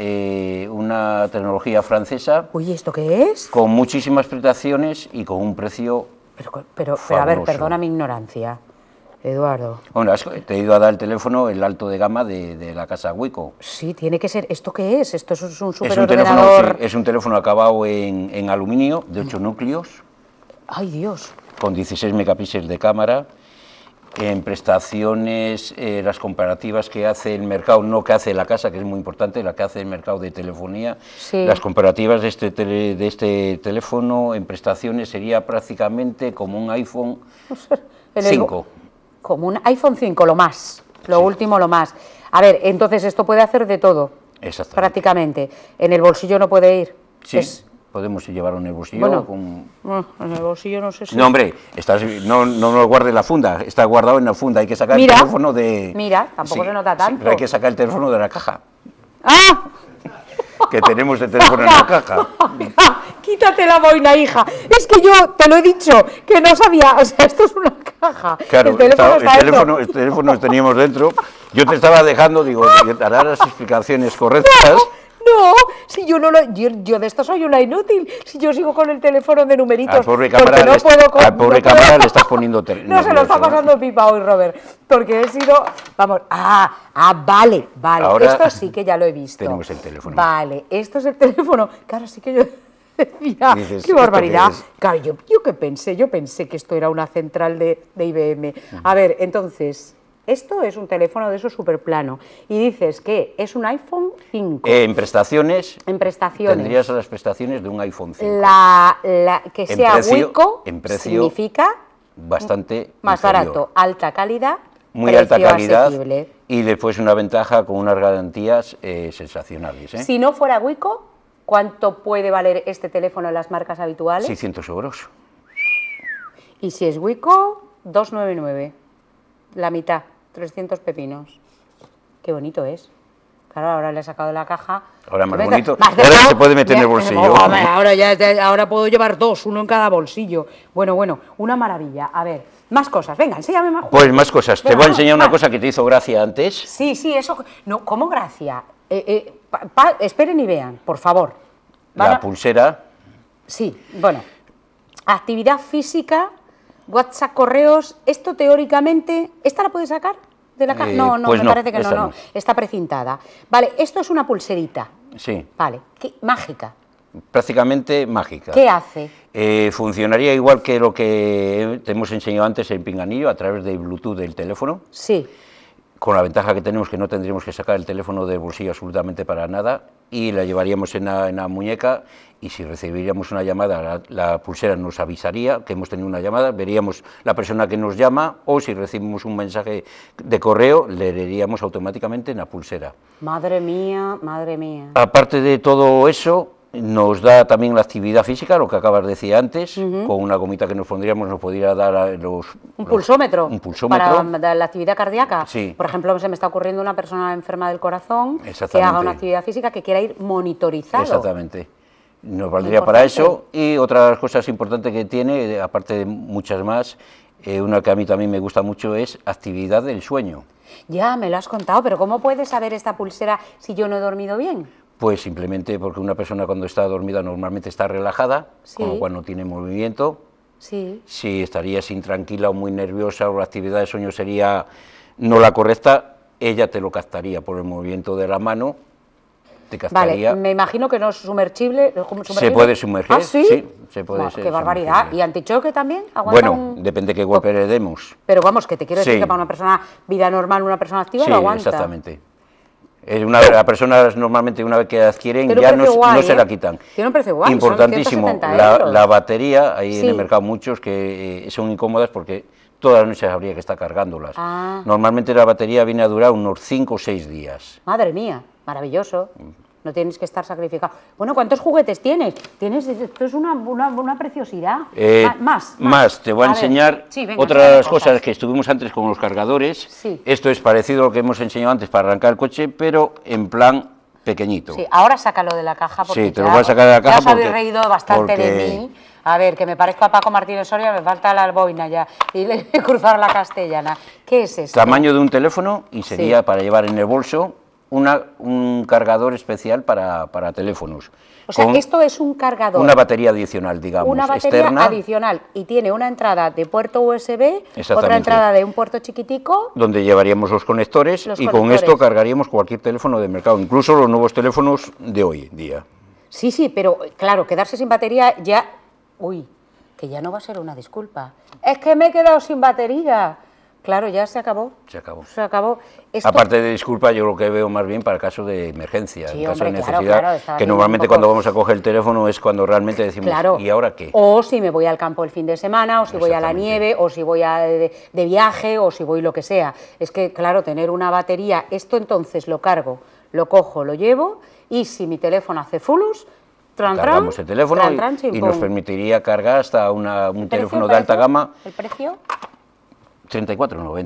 francesa. Uy, ¿esto qué es? Con muchísimas prestaciones y con un precio pero a ver, perdona mi ignorancia, Eduardo. Bueno, te he ido a dar el teléfono, el alto de gama de la casa Wico. Sí, tiene que ser. ¿Esto qué es? ¿Esto es un superordenador? Es un teléfono acabado en aluminio, de 8 núcleos. ¡Ay, Dios! Con 16 megapíxeles de cámara. En prestaciones, las comparativas que hace el mercado, no que hace la casa, que es muy importante, la que hace el mercado de telefonía, sí. Las comparativas de este teléfono en prestaciones sería prácticamente como un iPhone 5. Como un iPhone 5, lo más, lo último, lo más. A ver, entonces esto puede hacer de todo, prácticamente. En el bolsillo no puede ir. Sí. Podemos llevarlo en el bolsillo. Bueno, en el bolsillo no sé si... No, hombre, no lo guarde en la funda, está guardado en la funda, hay que sacar el teléfono de... Mira, tampoco se nota tanto. Pero hay que sacar el teléfono de la caja. ¡Ah! Que tenemos el teléfono en la caja. Quítate la boina, hija. Es que yo te lo he dicho, que no sabía, o sea, esto es una caja. Claro, el teléfono lo teníamos dentro. Yo te estaba dejando, digo, darás las explicaciones correctas. No, si yo no yo de esto soy una inútil, si yo sigo con el teléfono de numeritos, al pobre cámara, le estás poniendo no se lo está pasando pipa hoy, Robert, porque he sido, vamos, vale, ahora esto sí que ya lo he visto. Tenemos el teléfono. Vale, esto es el teléfono, claro, sí que yo decía, qué barbaridad. Claro, yo pensé que esto era una central de IBM. A ver, entonces... Esto es un teléfono de esos superplano y dices que es un iPhone 5. En prestaciones. Tendrías las prestaciones de un iPhone 5. Que sea Wico en precio significa bastante más inferior. barato, alta calidad, muy alta calidad asequible. Y después una ventaja con unas garantías sensacionales. Si no fuera Wico, ¿cuánto puede valer este teléfono en las marcas habituales? 600 euros. Y si es Wico, 299. La mitad, 300 pepinos. Qué bonito es. Claro, ahora le he sacado de la caja. Ahora más bonito. Ahora se puede meter en el bolsillo. Ahora puedo llevar dos, uno en cada bolsillo. Bueno, una maravilla. A ver, más cosas. Venga, enséñame más. Pues más cosas. Te voy a enseñar una cosa que te hizo gracia antes. Sí, eso. No, ¿cómo gracia? Esperen y vean, por favor. La pulsera. Sí, bueno. Actividad física. WhatsApp, correos, esto teóricamente, ¿esta la puedes sacar de la caja? No, pues me parece que no, está precintada. Vale, esto es una pulserita. Sí. Vale, mágica. Prácticamente mágica. ¿Qué hace? Funcionaría igual que lo que te hemos enseñado antes en pinganillo, a través de Bluetooth del teléfono. Sí. Con la ventaja que tenemos que no tendríamos que sacar el teléfono del bolsillo absolutamente para nada y la llevaríamos en la muñeca y si recibiríamos una llamada la pulsera nos avisaría que hemos tenido una llamada, veríamos la persona que nos llama o si recibimos un mensaje de correo le leeríamos automáticamente en la pulsera. Madre mía, madre mía. Aparte de todo eso, nos da también la actividad física, lo que acabas de decir antes, con una gomita que nos pondríamos nos podría dar un pulsómetro. Un pulsómetro. Para la actividad cardíaca. Sí. Por ejemplo, se me está ocurriendo una persona enferma del corazón que haga una actividad física que quiera ir monitorizado. Exactamente. Nos valdría para eso y otras cosas importantes que tiene, aparte de muchas más, una que a mí también me gusta mucho es actividad del sueño. Ya, me lo has contado, pero ¿cómo puedes saber esta pulsera si yo no he dormido bien? Pues simplemente porque una persona cuando está dormida normalmente está relajada, con lo cual no tiene movimiento. Sí. Si estarías intranquila o muy nerviosa o la actividad de sueño sería no la correcta, ella te lo captaría por el movimiento de la mano, te captaría. Vale, me imagino que no es sumergible. Se puede sumergir, ¿Ah, sí? Sí, se puede ser. ¡Qué barbaridad! Sumergible. ¿Y antichoque también? ¿Aguanta bueno, depende qué golpe le demos. Pero vamos, que te quiero decir que para una persona vida normal, una persona activa, lo aguanta. Exactamente. Las personas normalmente una vez que adquieren ya no se la quitan. Tiene un precio guay, importantísimo, son 170 euros. La batería, hay en el mercado muchos que son incómodas porque todas las noches habría que estar cargándolas. Normalmente la batería viene a durar unos 5 o 6 días. Madre mía, maravilloso. No tienes que estar sacrificado. Bueno, ¿cuántos juguetes tienes? Esto es una preciosidad. Más. Te voy a enseñar otras cosas que estuvimos antes con los cargadores. Sí. Esto es parecido a lo que hemos enseñado antes para arrancar el coche, pero en plan pequeñito. Sí, ahora sácalo de la caja porque sí, te lo voy a sacar de la caja ya os habéis reído bastante de mí. A ver, que me parezco a Paco Martínez Soria, me falta la boina ya y le he cruzado la castellana. ¿Qué es esto? Tamaño de un teléfono y sería para llevar en el bolso. un cargador especial para teléfonos. O sea, esto es un cargador. Una batería adicional, digamos, una batería externa. adicional, y tiene una entrada de puerto USB, otra entrada de un puerto chiquitico. Donde llevaríamos los conectores y con esto cargaríamos cualquier teléfono del mercado, incluso los nuevos teléfonos de hoy en día. Sí, sí, pero claro, quedarse sin batería ya... Uy, que ya no va a ser una disculpa. Es que me he quedado sin batería. Claro, ya se acabó. Se acabó. Se acabó. Esto... Aparte de disculpa, yo lo que veo más bien para casos de emergencia, sí, en caso hombre, de necesidad, claro, que normalmente cuando vamos a coger el teléfono es cuando realmente decimos, claro. ¿y ahora qué? O si me voy al campo el fin de semana, o si voy a la nieve, o si voy de viaje, o si voy lo que sea. Es que, claro, tener una batería, esto entonces lo cargo, lo cojo, lo llevo, y si mi teléfono hace fullus, cargamos el teléfono y nos permitiría cargar hasta un teléfono de alta gama. ¿El precio? 34,90.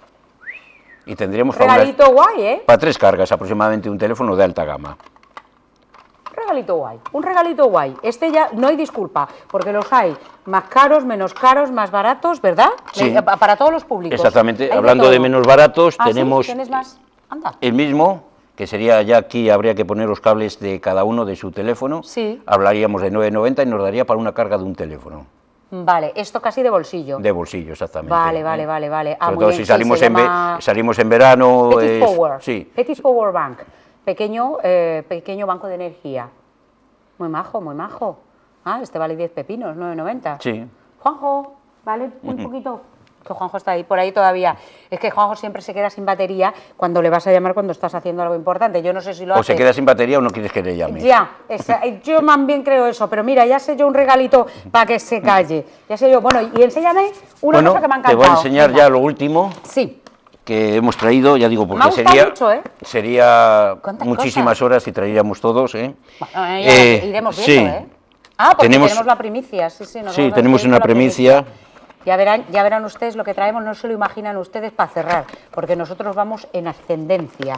Y tendríamos regalito guay, ¿eh? Para 3 cargas aproximadamente un teléfono de alta gama. Regalito guay, un regalito guay. Este ya no hay disculpa, porque los hay más caros, menos caros, más baratos, ¿verdad? Sí. Para todos los públicos. Exactamente. Hablando de menos baratos, tenemos ¿sí? ¿Tienes más? Anda. El mismo, que sería ya aquí, habría que poner los cables de cada uno de su teléfono. Sí. Hablaríamos de 9,90 y nos daría para una carga de un teléfono. Vale, esto casi de bolsillo. De bolsillo, exactamente. Vale. Ah, sobre todo si salimos en verano... Petit Power. Sí. Petit Power Bank. Pequeño banco de energía. Muy majo, muy majo. Ah, este vale 10 pepinos, 9,90. Sí. Juanjo, vale un poquito... Que Juanjo está ahí, por ahí todavía. Es que Juanjo siempre se queda sin batería cuando le vas a llamar cuando estás haciendo algo importante. Yo no sé si lo hace. O se queda sin batería o no quieres que le llame. Ya, yo más bien creo eso, pero mira, ya sé yo un regalito para que se calle. Ya sé yo, bueno, y enséñame una cosa que me ha encantado. Te voy a enseñar ya lo último. Sí. Que hemos traído, ya digo, porque sería muchísimas horas si traíamos todos, ¿eh? Bueno, ya iremos viendo, ¿eh? Ah, porque tenemos la primicia, sí, tenemos una primicia. Ya verán ustedes lo que traemos, no se lo imaginan ustedes para cerrar, porque nosotros vamos en ascendencia.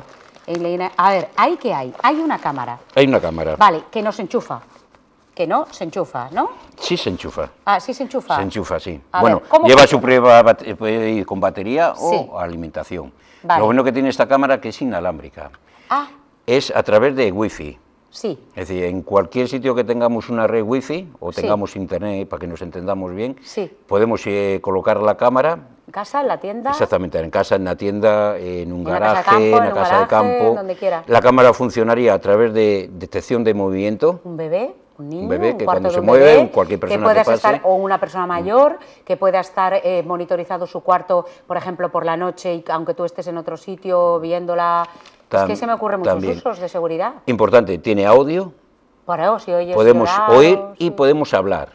A ver, ¿hay qué hay? Hay una cámara. Hay una cámara. Vale, que no se enchufa. Que no se enchufa, ¿no? Sí se enchufa. Ah, sí se enchufa. Se enchufa, sí. Bueno, lleva su prueba, puede ir con batería o alimentación. Vale. Lo bueno que tiene esta cámara que es inalámbrica. Ah. Es a través de wifi. Sí. Es decir, en cualquier sitio que tengamos una red wifi o tengamos internet, para que nos entendamos bien, podemos colocar la cámara. ¿En casa, en la tienda? Exactamente, en casa, en la tienda, en un garaje, en una casa de campo. Donde quiera. La cámara funcionaría a través de detección de movimiento. Un bebé, un niño, un bebé que cuando se mueve, mueve, cualquier persona que pase. O una persona mayor, que pueda estar monitorizado su cuarto, por ejemplo, por la noche, y aunque tú estés en otro sitio viéndola. Es que se me ocurren muchos usos de seguridad. Importante, tiene audio. Para si oyes podemos oír y podemos hablar.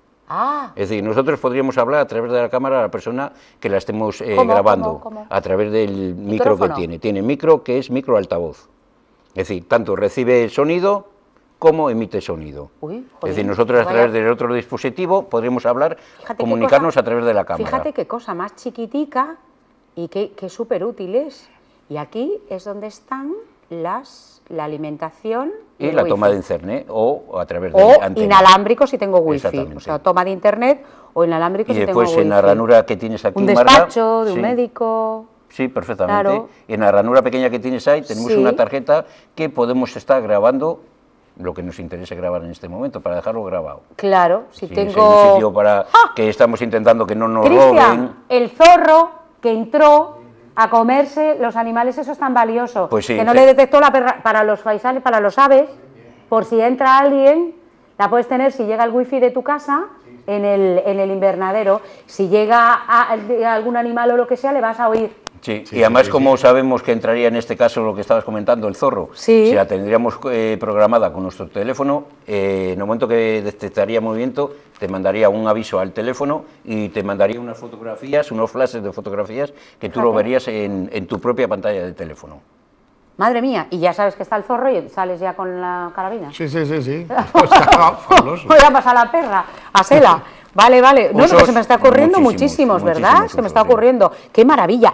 Ah. Es decir, nosotros podríamos hablar a través de la cámara a la persona que la estemos grabando. ¿Cómo? A través del micro que tiene. Tiene micro que es micro altavoz. Es decir, tanto recibe sonido como emite sonido. Uy, es decir, nosotros a través del otro dispositivo podríamos hablar, comunicarnos a través de la cámara. Fíjate qué cosa más chiquitica y qué súper útil es. Y aquí es donde están la alimentación y la toma de internet o a través de antena. Inalámbrico si tengo wifi, o sea, toma de internet o inalámbrico si tengo wifi. Y después en la ranura que tienes aquí, un despacho de un médico. Sí, perfectamente. Claro. En la ranura pequeña que tienes ahí tenemos una tarjeta que podemos estar grabando lo que nos interese grabar en este momento, para dejarlo grabado. Claro, si tengo... Si hay un sitio para que estamos intentando que no nos roben... el zorro que entró a comerse los animales esos tan valiosos, pues sí, que no le detectó la perra, para los faisanes, para los aves, por si entra alguien, la puedes tener si llega el wifi de tu casa en el invernadero, si llega algún animal o lo que sea, le vas a oír. Sí, y además como sabemos que entraría en este caso lo que estabas comentando, el zorro, si la tendríamos programada con nuestro teléfono, en el momento que detectaría movimiento, te mandaría un aviso al teléfono y te mandaría unas fotografías, unos flashes de fotografías que tú lo verías en tu propia pantalla de teléfono. Madre mía, y ya sabes que está el zorro y sales ya con la carabina. Sí. Pues está fabuloso. Voy a pasar a la perra, a Sela. Vale. No, se me está ocurriendo muchísimos, ¿verdad? Se me está ocurriendo. ¡Qué maravilla!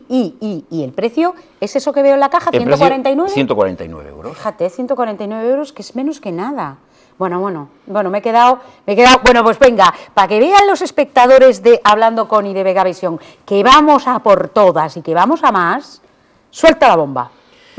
Y el precio, ¿es eso que veo en la caja? ¿149? 149 euros. Fíjate, 149 euros, que es menos que nada. Bueno, me he quedado... Bueno, pues venga, para que vean los espectadores de Hablando con y de Vegavisión, que vamos a por todas y que vamos a más, suelta la bomba. Venga.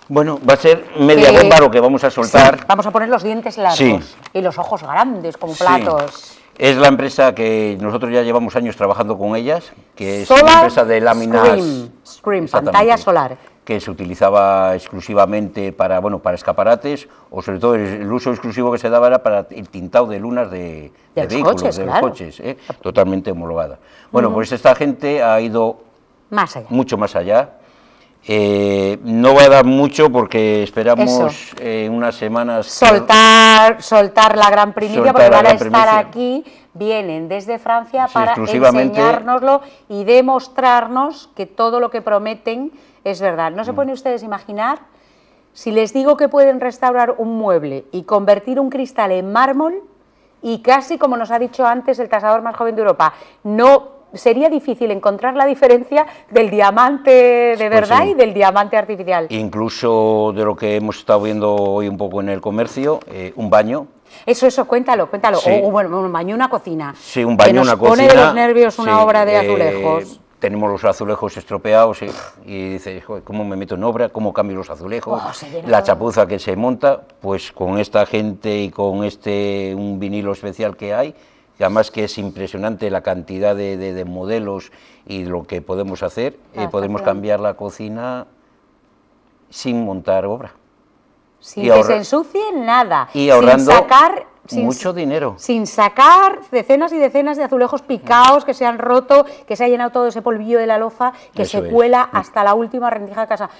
Bueno, va a ser media bomba lo que vamos a soltar. Sí, vamos a poner los dientes largos y los ojos grandes como platos. Es la empresa que nosotros ya llevamos años trabajando con ellas, que es una empresa de láminas... Screen, pantalla solar. Que se utilizaba exclusivamente para, bueno, para escaparates, o sobre todo el uso exclusivo que se daba era para el tintado de lunas de vehículos, de los coches, totalmente homologada. Bueno, pues esta gente ha ido mucho más allá. No va a dar mucho porque esperamos unas semanas... Soltar la gran primicia, porque van a estar aquí, vienen desde Francia para enseñárnoslo y demostrarnos que todo lo que prometen es verdad. ¿No se pueden ustedes imaginar? Si les digo que pueden restaurar un mueble y convertir un cristal en mármol, y casi, como nos ha dicho antes el tasador más joven de Europa, no... sería difícil encontrar la diferencia del diamante de verdad y del diamante artificial. Incluso de lo que hemos estado viendo hoy un poco en el comercio, un baño. Eso, cuéntalo. Sí. O bueno, un baño, una cocina. Sí, un baño, una cocina. Que nos pone de los nervios una obra de azulejos. Tenemos los azulejos estropeados y dices, ¿cómo me meto en obra? ¿Cómo cambio los azulejos? La chapuza que se monta, pues con esta gente y con un vinilo especial que hay, y además que es impresionante la cantidad de modelos y lo que podemos hacer, podemos cambiar la cocina sin montar obra. Sin que se ensucie nada. Y ahorrando sin sacar mucho dinero. Sin sacar decenas y decenas de azulejos picados, que se han roto, que se ha llenado todo ese polvillo de la loza, que eso se cuela hasta la última rendija de casa.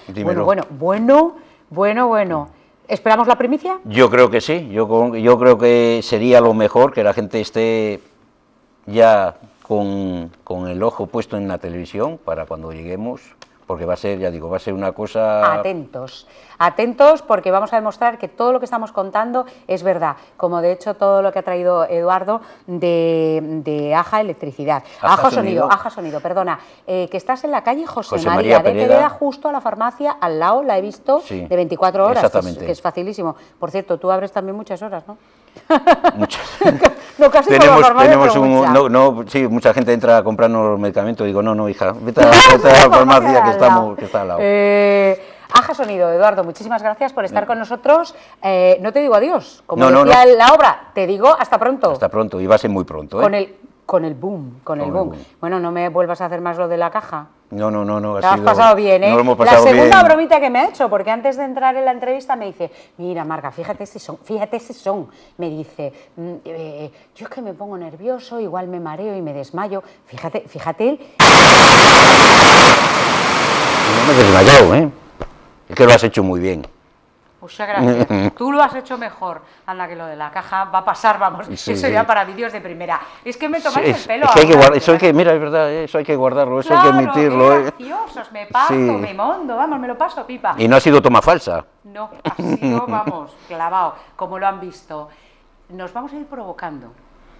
Bueno. ¿Esperamos la primicia? Yo creo que sí, yo creo que sería lo mejor que la gente esté ya con el ojo puesto en la televisión para cuando lleguemos, porque va a ser, ya digo, va a ser una cosa... Atentos, porque vamos a demostrar que todo lo que estamos contando es verdad, como de hecho todo lo que ha traído Eduardo de Aja Electricidad. Aja Sonido, perdona, que estás en la calle José María de Pereda, justo a la farmacia, al lado, la he visto, de 24 horas, exactamente. Que es facilísimo. Por cierto, tú abres también muchas horas, ¿no? Muchas. No, casi tenemos sí, mucha gente entra a comprarnos los medicamentos, digo, no, hija, vete a la farmacia que está al lado. Aja Sonido, Eduardo, muchísimas gracias por estar con nosotros. No te digo adiós, como decía la obra, te digo hasta pronto. Hasta pronto, y va a ser muy pronto. Con el boom. Bueno, no me vuelvas a hacer más lo de la caja. No. Te has pasado bien, ¿eh? La segunda bromita que me ha hecho, porque antes de entrar en la entrevista me dice, mira, Marga, fíjate ese son. Me dice, yo es que me pongo nervioso, igual me mareo y me desmayo. Fíjate él. No me he desmayado, ¿eh? Es que lo has hecho muy bien. Muchas gracias. Tú lo has hecho mejor. Anda, que lo de la caja va a pasar, vamos. Sí, eso ya para vídeos de primera. Es que me tomáis el pelo. Es que hay que guardar, eso hay que, mira, es verdad, eso hay que guardarlo, eso hay que emitirlo. Graciosos, me parto, me mondo, vamos, me lo paso pipa. Y no ha sido toma falsa. No, ha sido, vamos, clavado, como lo han visto. Nos vamos a ir provocando.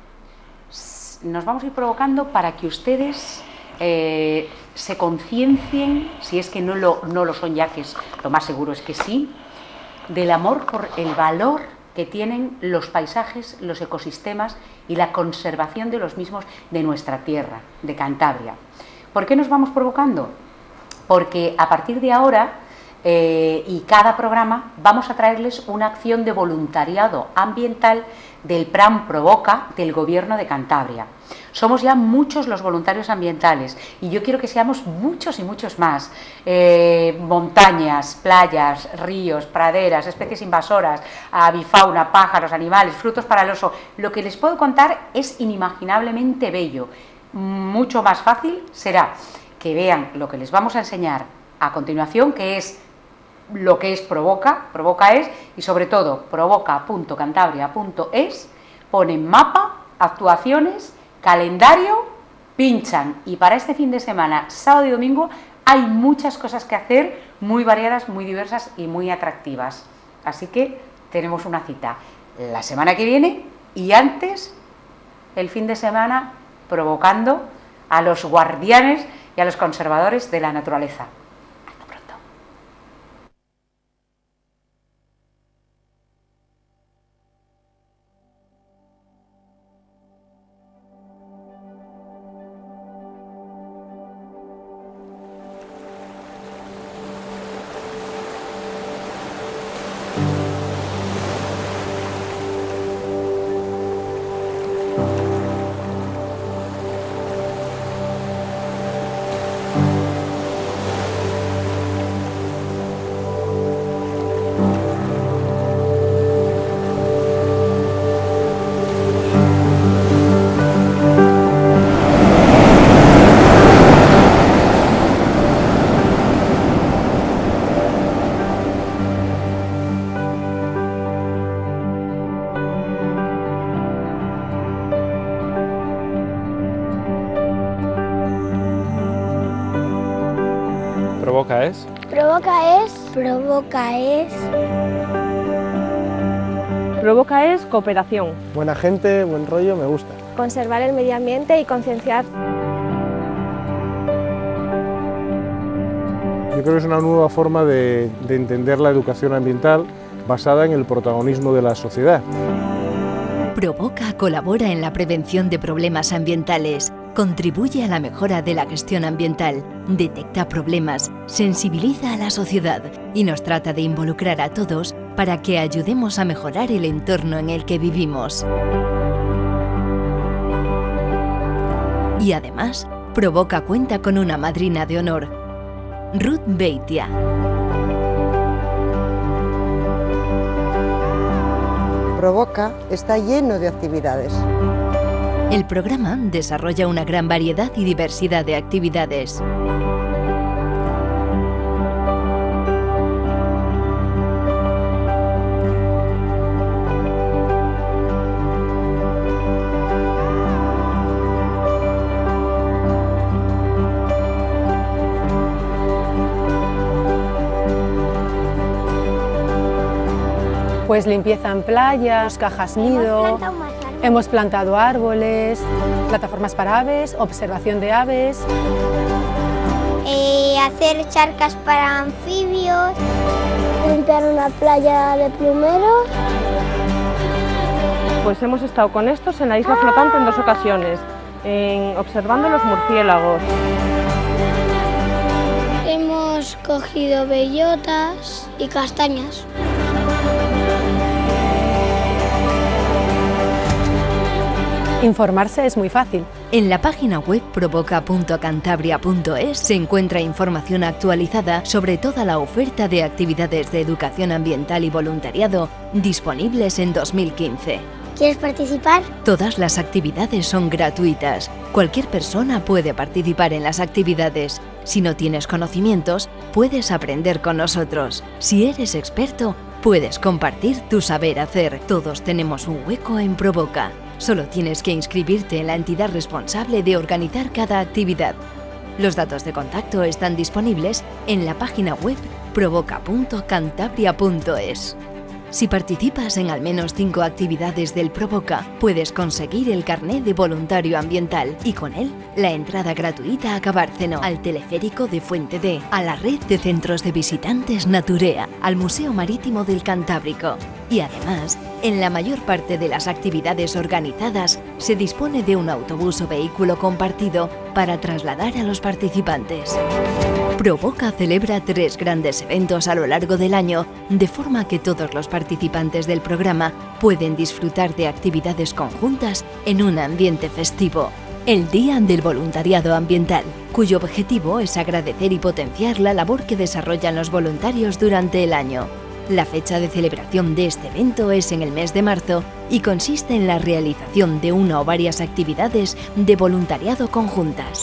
Para que ustedes se conciencien, si es que no lo son ya, que es lo más seguro es que sí, del amor por el valor que tienen los paisajes, los ecosistemas y la conservación de los mismos de nuestra tierra, de Cantabria. ¿Por qué nos vamos provocando? Porque a partir de ahora y cada programa vamos a traerles una acción de voluntariado ambiental del Plan Provoca del Gobierno de Cantabria. Somos ya muchos los voluntarios ambientales y yo quiero que seamos muchos y muchos más. Montañas, playas, ríos, praderas, especies invasoras, avifauna, pájaros, animales, frutos para el oso. Lo que les puedo contar es inimaginablemente bello. Mucho más fácil será que vean lo que les vamos a enseñar a continuación, que es lo que es Provoca es, y sobre todo provoca.cantabria.es, ponen mapa, actuaciones, calendario, pinchan, y para este fin de semana, sábado y domingo, hay muchas cosas que hacer, muy variadas, muy diversas y muy atractivas. Así que tenemos una cita la semana que viene y antes, el fin de semana, provocando a los guardianes y a los conservadores de la naturaleza. Provoca es... Provoca es... Provoca es... Provoca es cooperación. Buena gente, buen rollo, me gusta. Conservar el medio ambiente y concienciar. Yo creo que es una nueva forma de entender la educación ambiental basada en el protagonismo de la sociedad. Provoca colabora en la prevención de problemas ambientales, contribuye a la mejora de la gestión ambiental, detecta problemas, sensibiliza a la sociedad y nos trata de involucrar a todos para que ayudemos a mejorar el entorno en el que vivimos. Y además, Provoca cuenta con una madrina de honor, Ruth Beitia. Provoca está lleno de actividades. El programa desarrolla una gran variedad y diversidad de actividades. Pues limpieza en playas, cajas nido, hemos plantado árboles, plataformas para aves, observación de aves. Hacer charcas para anfibios. Limpiar una playa de plumeros. Pues hemos estado con estos en la isla flotante en 2 ocasiones, observando los murciélagos. Hemos cogido bellotas y castañas. Informarse es muy fácil. En la página web provoca.cantabria.es se encuentra información actualizada sobre toda la oferta de actividades de educación ambiental y voluntariado disponibles en 2015. ¿Quieres participar? Todas las actividades son gratuitas. Cualquier persona puede participar en las actividades. Si no tienes conocimientos, puedes aprender con nosotros. Si eres experto, puedes compartir tu saber hacer. Todos tenemos un hueco en Provoca. Solo tienes que inscribirte en la entidad responsable de organizar cada actividad. Los datos de contacto están disponibles en la página web provoca.cantabria.es. Si participas en al menos 5 actividades del Provoca, puedes conseguir el carné de voluntario ambiental y con él la entrada gratuita a Cabárceno, al teleférico de Fuente D, a la red de centros de visitantes Naturea, al Museo Marítimo del Cantábrico. Y además, en la mayor parte de las actividades organizadas se dispone de un autobús o vehículo compartido para trasladar a los participantes. Provoca celebra 3 grandes eventos a lo largo del año, de forma que todos los participantes del programa pueden disfrutar de actividades conjuntas en un ambiente festivo. El Día del Voluntariado Ambiental, cuyo objetivo es agradecer y potenciar la labor que desarrollan los voluntarios durante el año. La fecha de celebración de este evento es en el mes de marzo y consiste en la realización de una o varias actividades de voluntariado conjuntas.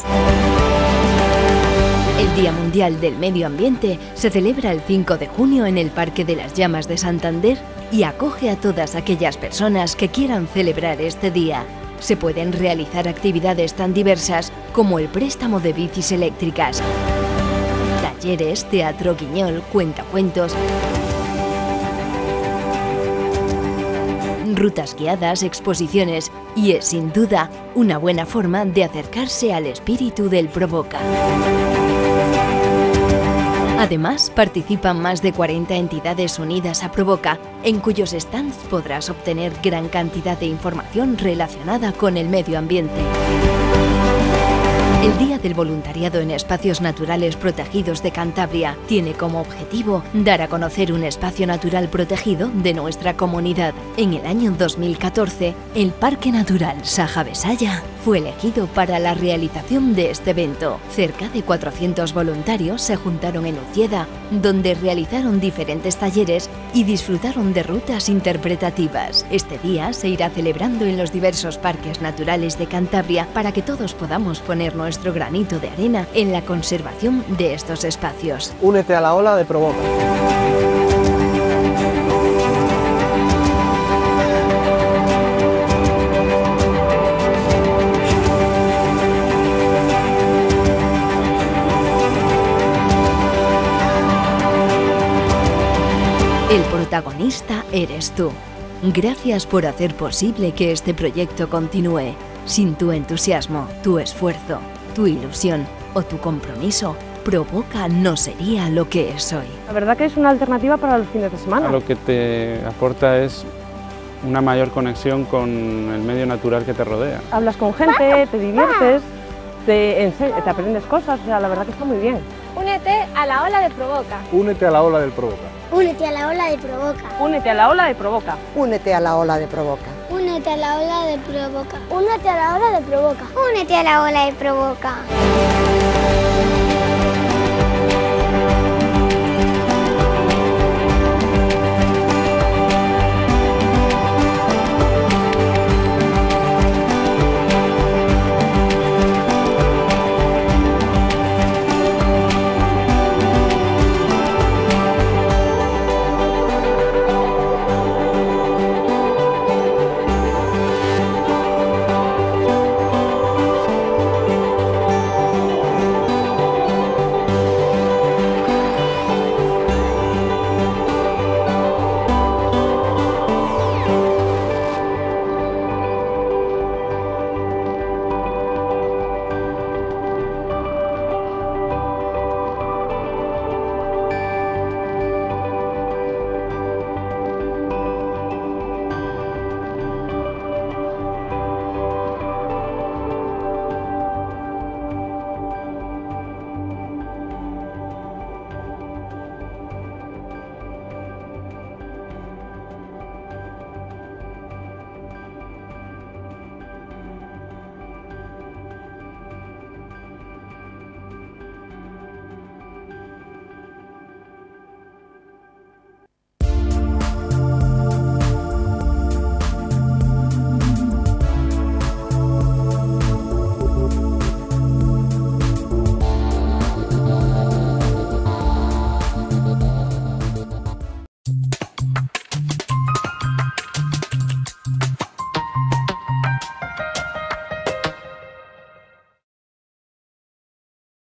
El Día Mundial del Medio Ambiente se celebra el 5 de junio en el Parque de las Llamas de Santander y acoge a todas aquellas personas que quieran celebrar este día. Se pueden realizar actividades tan diversas como el préstamo de bicis eléctricas, talleres, teatro guiñol, cuentacuentos, rutas guiadas, exposiciones y es sin duda una buena forma de acercarse al espíritu del Provoca. Además, participan más de 40 entidades unidas a Provoca, en cuyos stands podrás obtener gran cantidad de información relacionada con el medio ambiente. El Día del Voluntariado en Espacios Naturales Protegidos de Cantabria tiene como objetivo dar a conocer un espacio natural protegido de nuestra comunidad. En el año 2014, el Parque Natural Saja-Besaya fue elegido para la realización de este evento. Cerca de 400 voluntarios se juntaron en Ucieda, donde realizaron diferentes talleres y disfrutaron de rutas interpretativas. Este día se irá celebrando en los diversos parques naturales de Cantabria para que todos podamos poner nuestro granito de arena en la conservación de estos espacios. Únete a la ola de Provoca. protagonista eres tú. Gracias por hacer posible que este proyecto continúe. Sin tu entusiasmo, tu esfuerzo, tu ilusión o tu compromiso, Provoca no sería lo que es hoy. La verdad que es una alternativa para los fines de semana. Lo que te aporta es una mayor conexión con el medio natural que te rodea. Hablas con gente, te diviertes, te aprendes cosas, o sea, la verdad que está muy bien. Únete a la ola de Provoca. Únete a la ola del Provoca. Únete a la ola de Provoca. Únete a la ola de Provoca. Únete a la ola de Provoca. Únete a la ola de Provoca. Únete a la ola de Provoca. Únete a la ola de Provoca.